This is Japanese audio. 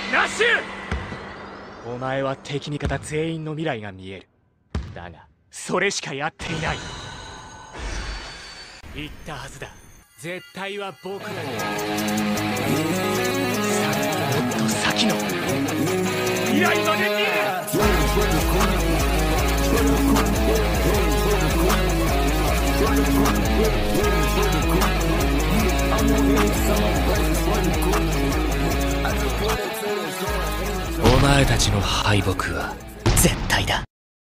ナッシュ。お前は敵味方全員の未来が見える。だがそれしかやっていない。言ったはずだ、絶対は僕らだ。もっと先の未来まで見る。お前たちの敗北は